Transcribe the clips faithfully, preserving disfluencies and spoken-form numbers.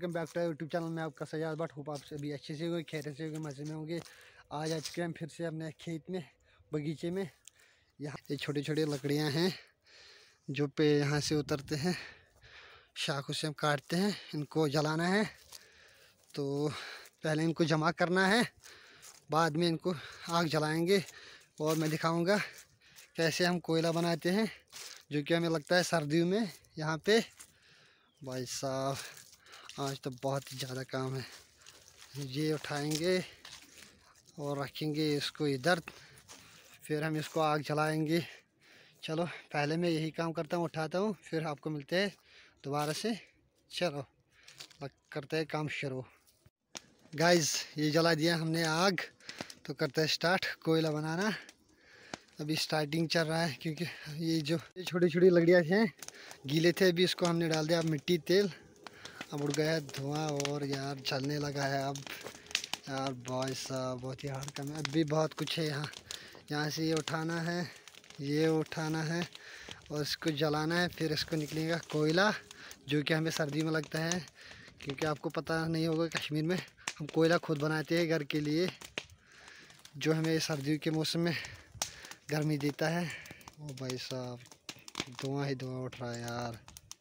Welcome back to YouTube channel में आपका Sajjad but hope आप सभी अच्छे से होंगे, खैर से होंगे, मज़े में होंगे। आज आ चुके हैं फिर से अपने खेत में, बगीचे में। यहाँ ये छोटी छोटी लकड़ियाँ हैं जो पे यहाँ से उतरते हैं, शाखों से हम काटते हैं, इनको जलाना है। तो पहले इनको जमा करना है, बाद में इनको आग जलाएँगे और मैं दिखाऊँगा कैसे हम कोयला बनाते हैं, जो कि हमें लगता है सर्दियों में यहाँ पे। भाई साहब आज तो बहुत ही ज़्यादा काम है। ये उठाएंगे और रखेंगे इसको इधर, फिर हम इसको आग जलाएंगे। चलो पहले मैं यही काम करता हूँ, उठाता हूँ, फिर आपको मिलते हैं दोबारा से। चलो करते हैं काम शुरू। गाइस ये जला दिया हमने आग, तो करते हैं स्टार्ट कोयला बनाना। अभी स्टार्टिंग चल रहा है क्योंकि ये जो ये छोटी छोटी लकड़ियाँ हैं गीले थे, अभी इसको हमने डाल दिया अब मिट्टी तेल। अब उड़ गया धुआं और यार चलने लगा है अब। यार भाई साहब बहुत ही हार्ड काम है, अब भी बहुत कुछ है यहाँ। यहाँ से ये उठाना है, ये उठाना है और इसको जलाना है, फिर इसको निकलेगा कोयला, जो कि हमें सर्दी में लगता है। क्योंकि आपको पता नहीं होगा, कश्मीर में हम कोयला खुद बनाते हैं घर के लिए, जो हमें सर्दियों के मौसम में गर्मी देता है। ओ भाई साहब धुआं ही धुआं उठ रहा है यार।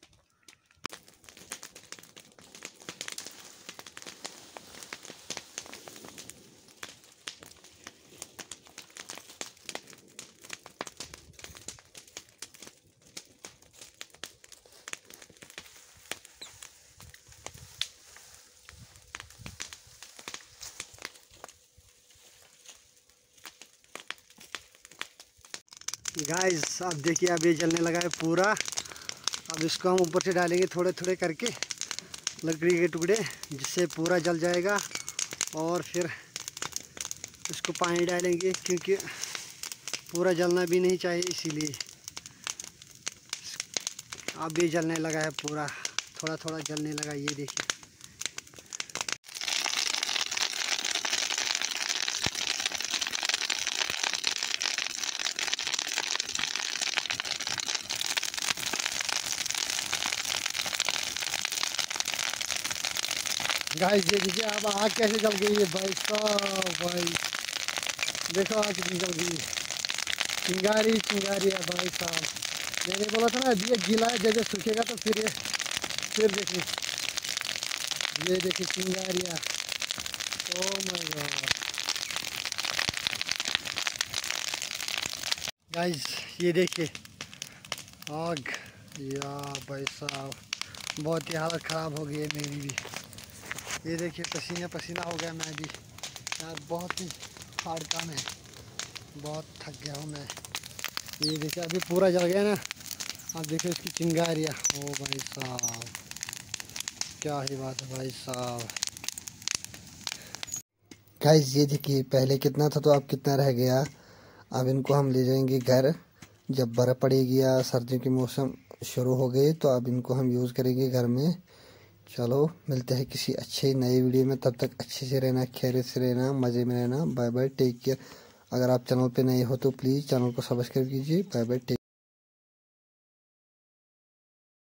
गाइस अब देखिए, अब ये जलने लगा है पूरा। अब इसको हम ऊपर से डालेंगे थोड़े थोड़े करके लकड़ी के टुकड़े, जिससे पूरा जल जाएगा। और फिर इसको पानी डालेंगे क्योंकि पूरा जलना भी नहीं चाहिए, इसीलिए। अब ये जलने लगा है पूरा, थोड़ा थोड़ा जलने लगा, ये देखिए। गाइस ये देखिए अब आग कैसे जल गई है भाई साहब। भाई देखो आग कितनी जल गई, चिंगारी चिंगारी है भाई साहब। मैंने बोला था ना अभी ये गीला है, जब सूखेगा तो फिर ये फिर देखिए, ये देखिए चिंगारियाँ। ओह माय गॉड गाइस ये देखिए आग। या भाई साहब बहुत ही हालत ख़राब हो गई है मेरी भी। ये देखिए पसीना पसीना हो गया मैं भी यार, बहुत ही हार्ड काम है, बहुत थक गया हूँ मैं। ये देखिए अभी पूरा जल गया ना, आप देखिए इसकी चिंगारियाँ। ओ भाई साहब क्या ही बात है भाई साहब। गाइस ये देखिए पहले कितना था तो अब कितना रह गया। अब इनको हम ले जाएंगे घर, जब बर्फ़ पड़ेगी या सर्दियों के मौसम शुरू हो गए तो अब इनको हम यूज़ करेंगे घर में। चलो मिलते हैं किसी अच्छे नए वीडियो में, तब तक अच्छे से रहना, खैरियत से रहना, मज़े में रहना। Bye bye, take care. अगर आप चैनल पे नए हो तो प्लीज़ चैनल को सब्सक्राइब कीजिए। Bye bye, take